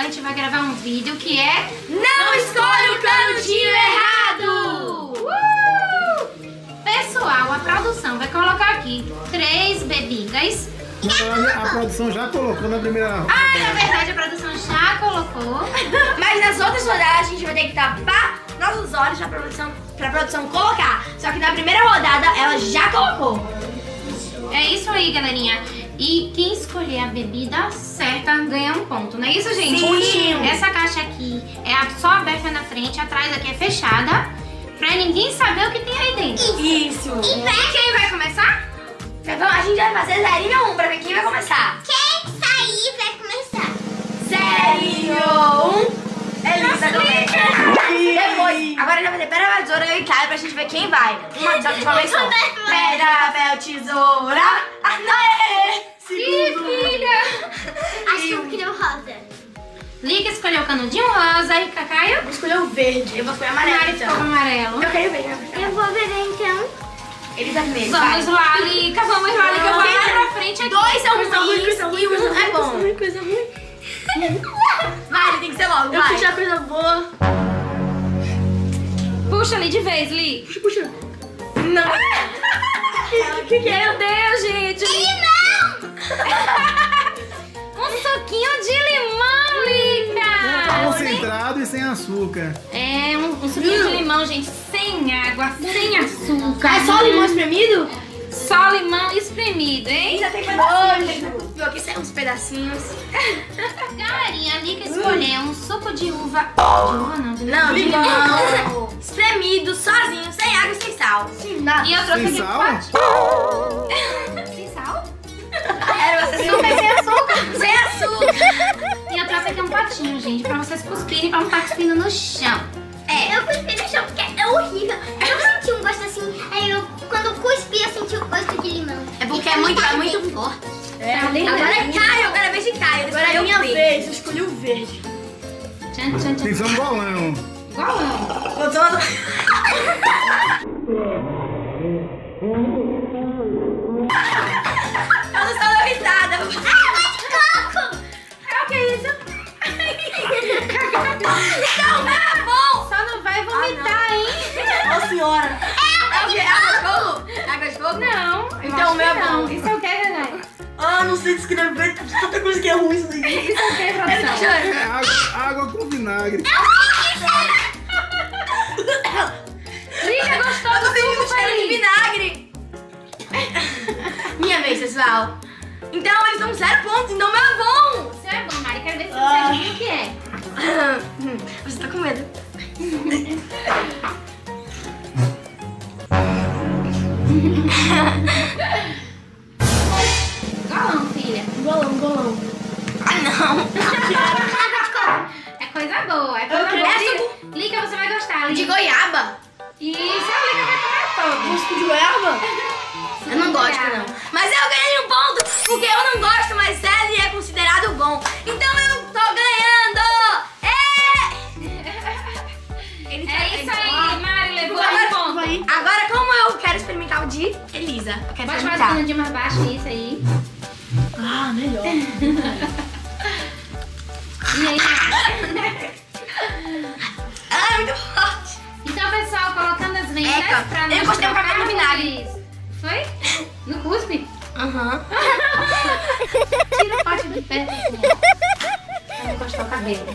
a gente vai gravar um vídeo que é... Não escolha o canudinho errado! Pessoal, a produção vai colocar aqui 3 bebidas. A produção já colocou na primeira... Ah, na verdade a produção já colocou. Mas nas outras rodadas a gente vai ter que tapar nossos olhos pra produção colocar. Só que na primeira rodada ela já colocou. É isso aí, galerinha. E quem escolher a bebida certa ganha um ponto, não é isso, gente? Sim. Essa caixa aqui é só aberta na frente, atrás aqui é fechada, pra ninguém saber o que tem aí dentro. Isso. E quem vai começar? Então a gente vai fazer 0 e 1 pra ver quem vai começar. Quem sair vai começar. 0 e 1. Elisa começa. Depois, agora a gente vai fazer pedra, papel, tesoura e Caio pra gente ver quem vai. Uma vez só. Pedra, papel, tesoura. Aê! Ih, filha! Acho que eu queria o rosa. Lica escolheu o canudinho rosa e Cacaio? Eu vou escolher o verde. Eu vou escolher amarelo, Mari ficou com então. amarelo. Eu quero ver. Eu vou beber então. Eles primeiro. Vamos lá, Lica, vamos lá, Lica. Eu vou lá pra frente aqui. 2 são ruins e um é bom. Coisa ruim. Vai, tem que ser logo, Eu vai. puxar coisa boa. Puxa ali de vez, Li. Puxa. Não. Meu Deus, gente. Limão! Um suquinho de limão, Lica. Concentrado e sem açúcar. É, um suquinho de limão, gente, sem água, sem açúcar. É só limão espremido? Só limão espremido, hein? Já tem pedacinhos. Viu, aqui tem uns pedacinhos. Galerinha, a Lica escolheu um suco de uva. De uva não, de Não, limão. Espremido, sozinho, sem água e sem sal. Sim, nada. E eu trouxe Sem aqui um sal? potinho. Sem sal? Era você super sem açúcar. Sem açúcar. E eu trouxe aqui um potinho, gente, pra vocês cuspirem, pra não estar cuspindo no chão. Eu cuspi no chão porque é horrível. Eu senti um gosto assim. Aí eu, quando eu cuspi, eu senti o gosto de limão. É porque é muito forte. É, Agora é Caio, agora é vez de Caio. Agora é a minha vez, eu escolhi o verde. Tchan, tchan, Tem tchan. que ser um bolão. Golão. Eu tô... Eu não estou avisada. É o que é isso? Não, é bom. Só não vai vomitar, hein? Ô senhora. É o quê? Água de coco? Água de coco? Não. Então o meu é bom. Isso é o que, Renan? Ah, não sei descrever. Tanta coisa que é ruim isso daqui. Isso é o que, Ele tá produção? chorando. É água com vinagre. Lica, gostou Eu tô do sentindo suco, cheiro de Paris? vinagre. Minha vez, pessoal. Então eles dão 0 pontos, então meu é bom. Isso é bom, Mari. Quero ver se você adivinha o que é. Você tá com medo. Golão, filha. Golão. Ah, não. É coisa boa, é coisa Eu boa. quero Lica, Lica, você vai gostar, De Lica. goiaba? Isso, a Lica vai comer todo. Suco de goiaba? Eu não gosto, não. Mas eu ganhei um ponto, porque eu não gosto, mas ele é considerado bom. Então eu tô ganhando! Ele tá- É isso aí, Mari, levou um Agora, ponto. agora, como eu quero experimentar o de Elisa, eu quero Pode fazer o experimentar. canudinho mais baixo, isso aí. Ah, melhor. E aí? Ah, é muito forte. Então, pessoal, colocando as vendas Eca, pra eu nós gostei do trocar cabelo no vinagre. vocês. Foi? No cuspe? Aham. Tira o pote de perto. Pra não encostar o cabelo.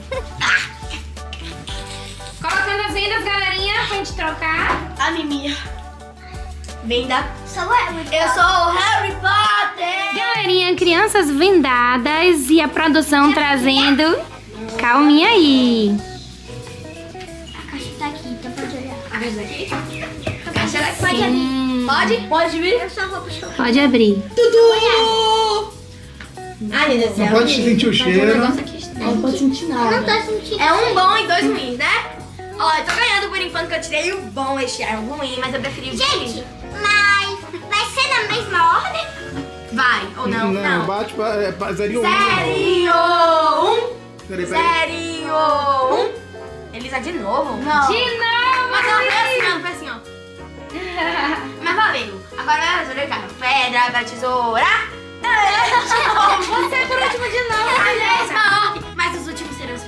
Colocando as vendas, galerinha, pra gente trocar. A Miminha. Venda. Sou eu. Eu sou o Harry Potter. Galerinha, crianças vendadas e a produção trazendo... Calminha aí. A caixa tá aqui, então pode olhar. A caixa daqui? A caixa daqui. Pode abrir. Pode? Pode vir? Eu só vou puxar o Pode abrir. Tudo! Ai, meu Deus do Não céu. pode sentir o cheiro. Não pode sentir Eu não nada. tô sentindo. É um bom e 2 ruins, né? Ó, eu tô ganhando por enquanto que eu tirei o bom, este era o ruim, mas eu preferi o Gente, ruim. mas vai ser na mesma ordem? Vai, ou não? Não, bate pra zerinho. Zerinho, Peraí. zerinho, Elisa de novo? Não. De novo! Mas ela foi assim, ó. Mas valeu. Agora vai resolver, cara. Pedra, papel, tesoura. Você é por último de novo, É a mulher. mesma ordem. Mas os últimos serão os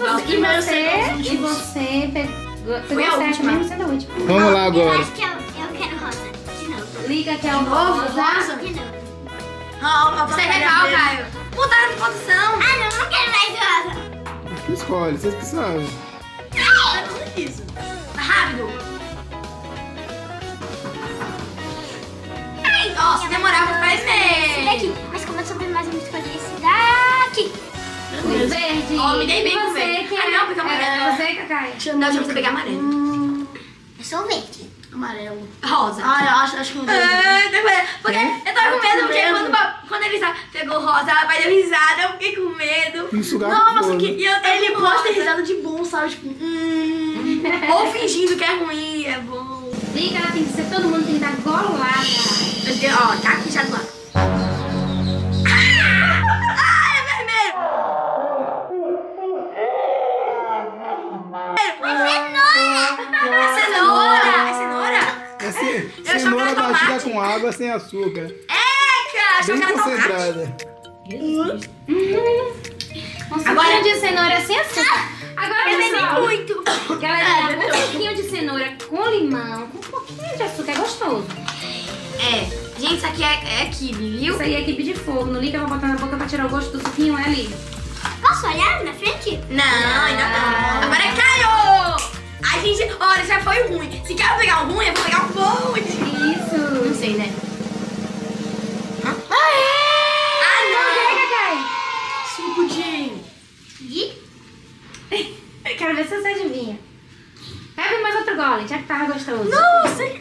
E você pegou a última. Mesmo sendo a última. Vamos lá Eu agora. acho que eu quero rosa. De novo. Liga que é o Rosa? De novo. Você quer qual, Caio? Mudaram de posição. Ah, não quero mais rosa. Escolhe, vocês que sabem. É tudo isso. Rápido. Ai, nossa, demorava pra Esse ver. daqui. Mas como eu souber mais, eu vou escolher esse daqui. O verde. Ó, me dei bem E com o você, verde. quem Ah, não, porque amarelo. é você, Cacai. Não, deixa eu pegar amarelo. Eu sou o verde. Amarelo. Rosa. Ah, eu acho que não deu. Porque eu tava com medo, porque quando ele pegou rosa, ela vai dar risada, eu fiquei com medo. Tem que sugar Nossa, com que fogo. E eu tava ele com pode ter rosa. risada de bom, sabe? Tipo, Ou fingindo que é ruim, é bom. Liga, ela tem que ser, todo mundo tem que dar golada. Ó, tá aqui já do lado. Ah, é vermelho! É cenoura! É cenoura? É Eu cenoura achava que era batida tomate. com água sem açúcar. Eca! Achou Bem que era tomate. concentrada. Agora de cenoura sem açúcar. Agora, Eu bebi pessoal, muito. galera, um pouquinho de cenoura com limão, com um pouquinho de açúcar, é gostoso. É. Gente, isso aqui é kibe, viu? Isso aí é quibe de fogo. Não liga pra botar na boca pra tirar o gosto do suquinho, é ali. Posso olhar na frente? Não, ainda não. Agora é Caio! A gente, olha, já foi ruim. Se quer pegar o ruim, eu vou pegar o bom. Isso. Não sei, né? Ah, suco de... Eu quero ver se você adivinha. Pega mais outro gole, já que tava gostoso. Nossa!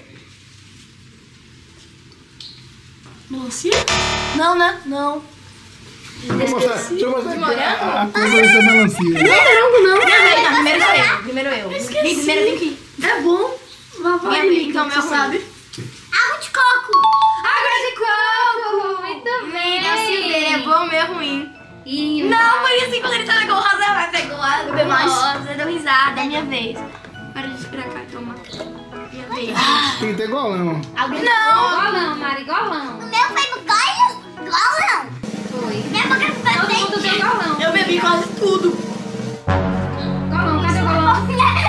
Melancia? Não, né? Não. Deixa eu mostrar Morango? a coisa dessa melancia. Não, primeiro eu. Esqueci. Primeiro tem que ir. É bom. Minha amiga, então, meu sabe? Água de coco. Água de coco! Muito bem! Eu sei dele, é bom, meu ruim. E Não, foi assim, quando ele pegou rosa, vai pegou a Beber mais. rosa, deu risada, é minha vez. Para de esperar cá, toma. Minha vez. Tem que ter golão. Não! golão, Mari, golão. O meu foi no golão. Foi. Minha boca ficou Todo mundo deu golão. Eu bebi quase tudo. Golão, cadê o golão?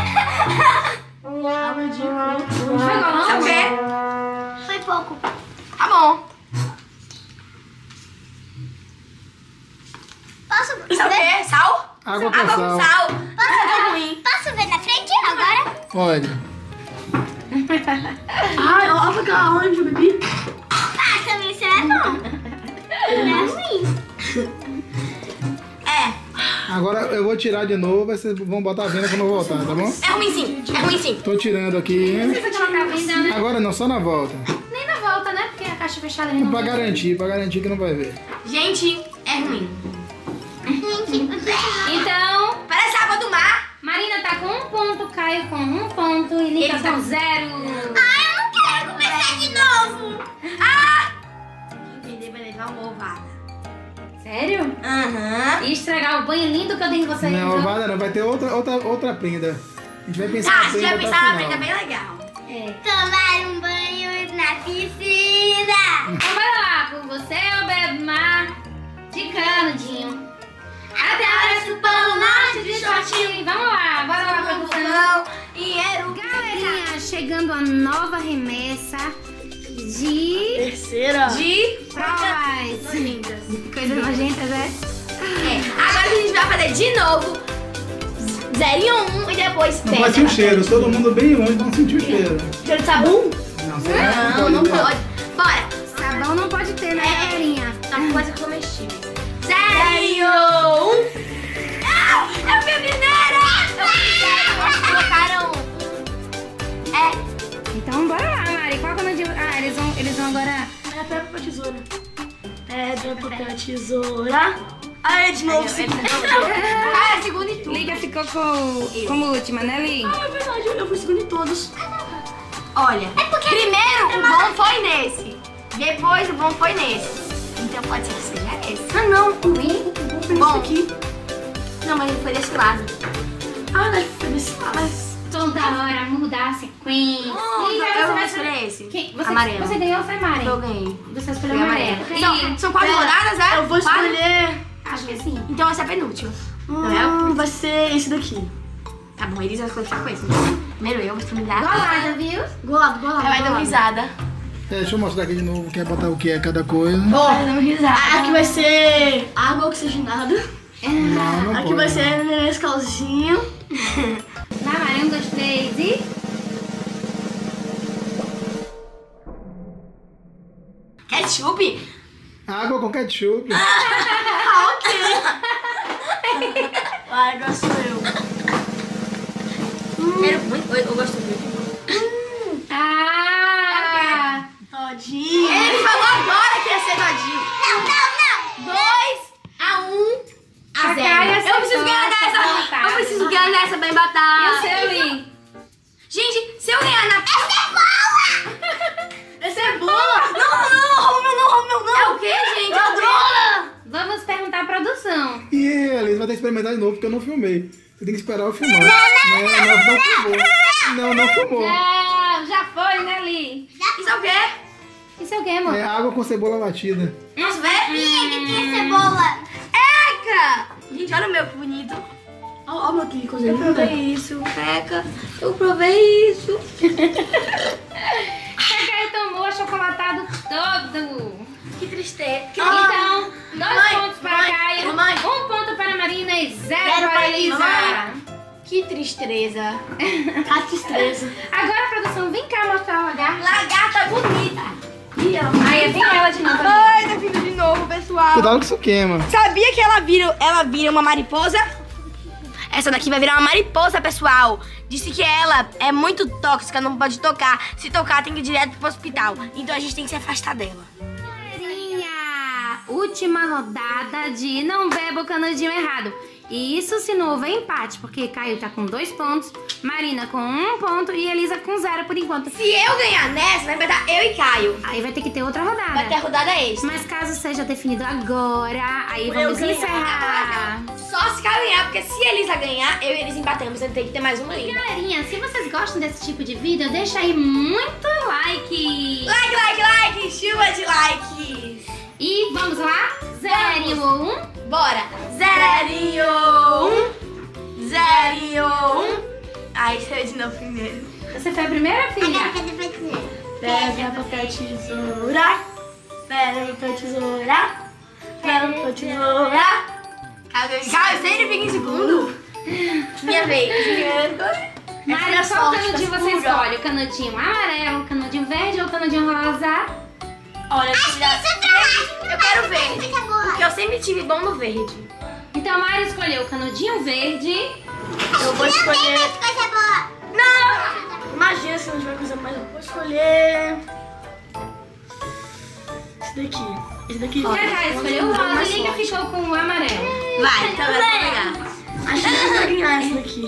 Água de coco. Não foi golão? Sabe o quê? Foi pouco. Tá bom. Posso Sabe o ver? quê? Sal? Água com Água com sal. sal. Posso, ruim. posso ver na frente agora? Pode. Ai, olha aquela onde eu bebi. Ah, também isso é bom. Não é ruim. É. Agora eu vou tirar de novo, aí vocês vão botar a venda quando eu voltar, tá bom? É ruim sim. É ruim sim. Tô tirando aqui. Não precisa colocar a venda, né? Agora não, só na volta. Nem na volta, né? Porque a caixa fechada ali não Pra garantir que não vai ver. Gente, é ruim. Então, Parece água do mar. Marina tá com 1 ponto, Caio com 1 ponto e Nica Ele tá com com 0. Ah, eu não quero começar de novo. Ah! Entender, vai levar uma ovada. Sério? Aham. E estragar o banho lindo que eu dei em vocês. Não, então. ovada não, vai ter outra prenda. A gente vai pensar Tá, na se prenda já até o pensar na final. frente, é bem legal. É. Tomar um banho na piscina. Então bora lá, com você eu bebo mar de canudinho. Até parece o Polo Norte de shortinho. Vamos lá, bora lá, produção. Não, e era o Galerinha, chegando a nova remessa de Terceira. de provas. lindas. Coisas nojentas, é? É, agora a gente vai fazer de novo 0 e 1 e depois Não pode sentir o cheiro, todo mundo bem longe não sentir o cheiro. Cheiro de sabão? Não, você Não, não né? pode. Bora. Sabão não pode ter, né, galerinha? Tá com coisa comestível. 0 e 1. Não, eu fui a primeira. Eles colocaram... É. Então bora lá, Mari. Qual que é o nome de... Ah, eles vão agora... É pedra, papel, tesoura. Pedra, papel, tesoura. Ai, de novo. Ah, é segundo e tudo. Liga ficou como última, né, Li? Ah, é verdade, eu fui segundo em todos. Olha, primeiro o bom foi nesse. Depois o bom foi nesse. Então pode ser que seja esse. Ah, não. O bom foi Bom. nesse aqui. Não, mas ele foi desse lado. Ah, não, foi nesse lado. Mas... Toda hora mudar a sequência. Liga, eu você vou vai escolher esse. Você, Amarelo. Você ganhou ou foi Mari? Eu ganhei. Você escolheu Foi amarelo. amarelo. São 4 rodadas, é? Eu vou Quatro? escolher... Acho que sim. Então essa é a penúltima. Vai ser esse daqui. Tá bom, eles vão começar com esse. Primeiro eu, vou experimentar. Golada, viu? Golado. Ela vai dar risada. Deixa eu mostrar aqui de novo, quer botar o que é cada coisa. Vai dar risada. Aqui vai ser água oxigenada. Não Aqui pode. vai ser Nescauzinho. Vai, Mari, 1, 2, 3 e... Ketchup? Água com ketchup. A água sou eu. Quero muito. Eu gosto muito. Ah! Todinho. Ele falou agora que ia ser todinho. Não. 2-1 a 0. Caio Eu preciso ganhar acertou, dessa. batata. Eu preciso ganhar dessa bem E o batata. seu, Li? Gente, se eu ganhar na... Esse é bola. Não, rouba meu. É o quê, gente? É o droga. Vamos perguntar a produção. E eles vão ter que experimentar de novo, porque eu não filmei. Você tem que esperar eu filmar. Não filmou. Não filmou. Já foi, né, Li? Isso é o quê? Isso é o quê, amor? É água com cebola batida. Posso ver? Minha que tem cebola. Eca! Gente, olha o meu, que bonito. Olha o meu aqui, Eu cozinha. provei isso, Eca. Eu provei isso. A Caio tomou achocolatado todo. Que tristeza. Então, 2 Mãe, pontos para mãe, Caio, mãe. 1 ponto para Marina e 0 para para Elisa. Elisa. Que tristeza. Tá tristeza. Agora, produção, vem cá mostrar o lagarto. Lagarta bonita. Aí, vem ela de novo. Ai, tá vindo de novo, pessoal. Cuidado que isso queima. Sabia que ela vira uma mariposa? Essa daqui vai virar uma mariposa, pessoal. Disse que ela é muito tóxica, não pode tocar. Se tocar, tem que ir direto pro hospital. Então a gente tem que se afastar dela. Galerinha, última rodada de não beba o canudinho errado. E isso se não houver empate, porque Caio tá com 2 pontos, Marina com 1 ponto e Elisa com 0 por enquanto. Se eu ganhar nessa, vai empatar eu e Caio. Aí vai ter que ter outra rodada. Vai ter a rodada extra. Mas caso seja definido agora, aí vamos ganhar. encerrar. Só se Caio ganhar, porque se a Elisa ganhar, eu e eles empatamos. Então tem que ter mais uma ainda. Galerinha, se vocês gostam desse tipo de vídeo, deixa aí muito like. Like, chuva de likes. E vamos lá? 0 ou 1? Bora! 0, 1. Ai, deixa eu de novo primeiro. Você foi a primeira, filha? Cadê pra dizer? Pedra, papel, tesoura. Pedra, papel, tesoura. Pedra, papel, tesoura. Caio sempre fica em segundo. Minha vez. Mari, Essa é qual sorte, canudinho tá você escura. escolhe? O canudinho amarelo, o canudinho verde ou o canudinho rosa? Olha, filha, eu quero verde. Cebola. Porque eu sempre tive bom no verde. Então, Mari escolheu o canudinho verde. Eu vou escolher... Com cebola. Não! Imagina se não tiver coisa mais. Eu vou escolher... Esse daqui. Esse daqui. E a Caio escolheu o rosa mais e Liga forte. ficou com o amarelo. Vai, então eu vou pegar. Acho que eu vou ganhar essa daqui.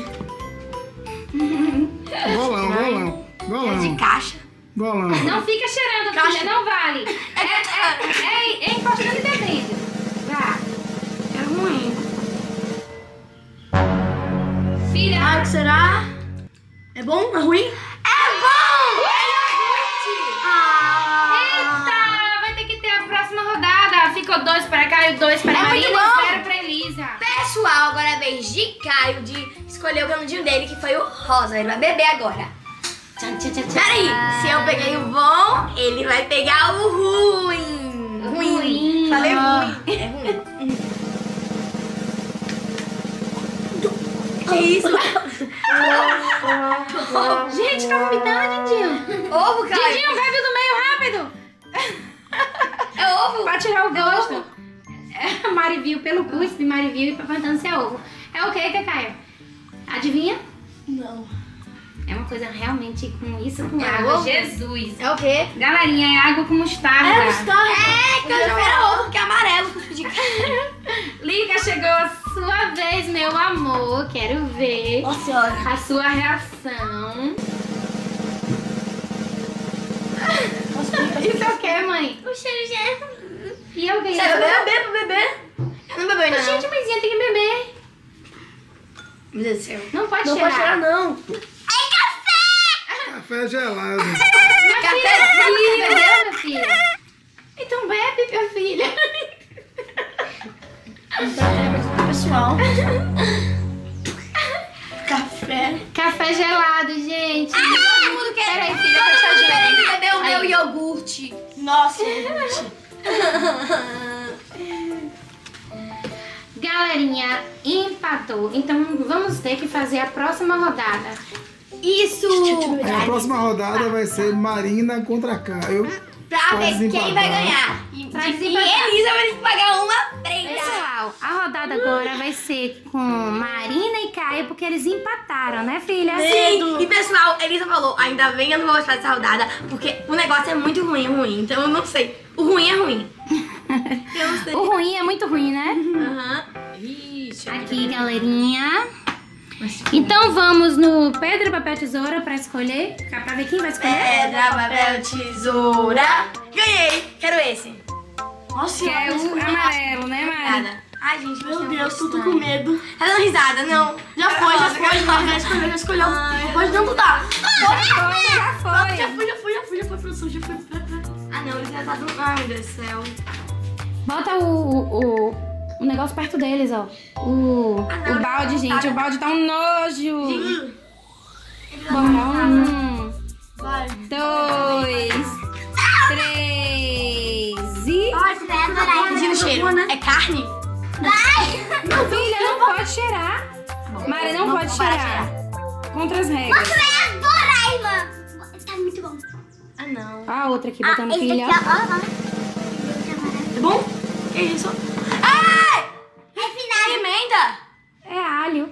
Golão. De caixa. Golão. Não fica cheirando, filha, não vale. É encostando e bebendo. Vá. É ruim. Filha, Ah, o que será? É bom? É ruim? É bom! eita, vai ter que ter a próxima rodada. Ficou 2 para Caio, 2 para É muito Marina bom. e 0 para Elisa. Pessoal, agora é a vez de Caio de escolher o canudinho dele, que foi o rosa. Ele vai beber agora. Tchan, tchan, tchan, tchan. Peraí, se eu peguei o bom, ele vai pegar o ruim. Ruim. Falei ruim. É ruim. Que isso? Gente, tá vomitando, Dindinho. Ovo, Caio. Dindinho, bebe do meio rápido. É ovo. Pra tirar o gosto. É, Mari viu pelo cuspe, Mari viu e perguntando se é ovo. É o que, Caio? Adivinha? Não. É uma coisa realmente com isso, com É água. ovo? Jesus. É o quê? Galerinha, é água com mostarda. É, mostarda. É, que eu já era ovo, que é amarelo. Lica, chegou a sua vez, meu amor. Quero ver Nossa senhora. a sua reação. Isso é o que, mãe? O cheiro já é... E eu ganhei. Você vai beber pro bebê? Eu não bebei, não. Gente, mãezinha tem que beber. Meu Deus do céu. Não pode Não cheirar. pode cheirar, não. Café gelado. Minha filha, não bebeu, minha filha? Então bebe, minha filha. Então, é pessoal. iogurte. Nossa, iogurte. Galerinha, empatou. Então vamos ter que fazer a próxima rodada. Isso! A próxima rodada vai ser Marina contra Caio. Pra ver quem vai ganhar. E Elisa vai ter que pagar uma prenda. Pessoal, a rodada agora vai ser com Marina e Caio, porque eles empataram, né, filha? Sim. E pessoal, Elisa falou, ainda bem eu não vou gostar dessa rodada, porque o negócio é muito ruim. Então eu não sei. O ruim é ruim. Eu não sei. O ruim é muito ruim, né? Aham. Ixi. Aqui, galerinha. Então vamos no pedra, papel, tesoura pra escolher. Pra ver quem vai escolher. Pedra, papel, tesoura. Ganhei. Quero esse. Nossa, Que é o amarelo, né, Mari? Nada. Ai, gente, Meu Deus, tô com medo. Tá dando risada, não. Já foi. Já escolheu. Pode não mudar. Já foi. Já foi, professor, já foi. Ah, não, ele já tá do... Ai, meu Deus do céu. Bota o negócio perto deles, ó. O balde, gente. O balde tá um nojo. Bora. 1, Vai. 2, 3 e... Ai, sentindo o cheiro. É carne? Não, filha, não pode cheirar. Mari, não pode cheirar. Contra as regras. Você vai adorar, irmã. Tá muito bom. Ah, não. A outra aqui, botando esse filha. daqui, ó. É bom? Que isso? Ai! Refinado. Pimenta! É alho.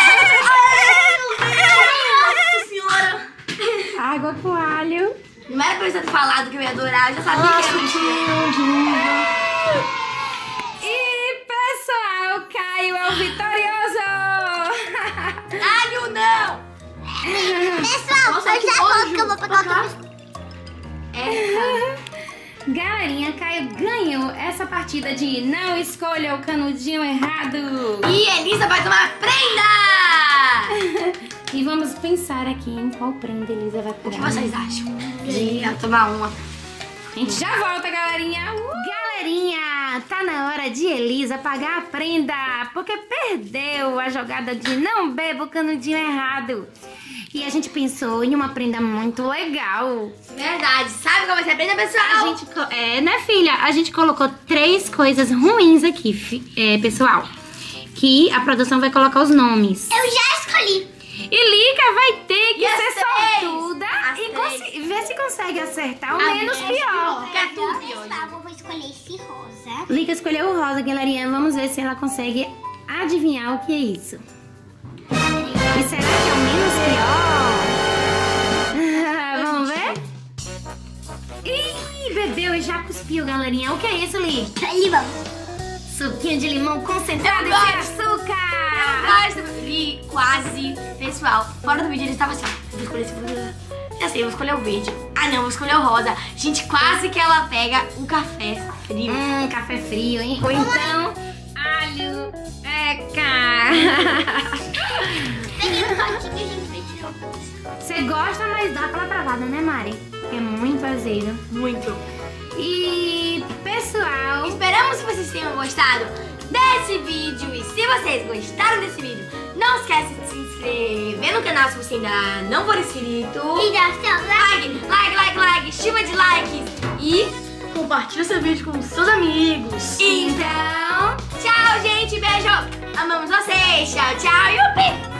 Nossa senhora! Água com alho. Não era pra eu ter falado que eu ia adorar, eu já sabia que era E, pessoal, Caio é o vitorioso. alho, não! Pessoal, Nossa, eu que já nojo. volto que eu vou pegar o Galerinha, Caio ganhou essa partida de não escolha o canudinho errado. E Elisa vai tomar prenda! E vamos pensar aqui em qual prenda Elisa vai O que pegar. vocês acham? De eu tomar uma. A gente já volta, galerinha. Galerinha, tá na hora de Elisa pagar a prenda, porque perdeu a jogada de não beba o canudinho errado. E a gente pensou em uma prenda muito legal. Verdade. Sabe qual vai ser a prenda, pessoal? A gente, né, filha? A gente colocou 3 coisas ruins aqui, pessoal. Que a produção vai colocar os nomes. Eu já escolhi. E Lica vai ter que E as ser 3? sortuda As e 3. ver se consegue acertar o A menos menos pior. Quer tudo pior. Pessoal, eu vou escolher esse rosa. Lica escolheu o rosa, galerinha. Vamos ver se ela consegue adivinhar o que é isso. E será que é o menos pior? Vamos ver? Ih, bebeu e já cuspiu, galerinha. O que é isso, Li? Limão. Suquinho de limão concentrado Eu e sem gosto. açúcar. Gosto. E quase. Pessoal, fora do vídeo ele estava assim, ó. Eu vou escolher esse. Já sei, eu vou escolher o verde. Ah, não, eu vou escolher o rosa. Gente, quase que ela pega o café frio. Café frio, hein? Ou então, alho. Eca. Peguei um potinho e a gente vai tirar o gosto. Você gosta, mas dá aquela travada, né, Mari? É muito azedo. Muito. E, pessoal... Esperamos que vocês tenham gostado desse vídeo. E se vocês gostaram desse vídeo, não esquece de se inscrever no canal se você ainda não for inscrito. E dá seu Like, chuva de likes. E Compartilha esse vídeo com seus amigos. então, tchau, gente. Beijo. Amamos vocês. Tchau, tchau. Yupi.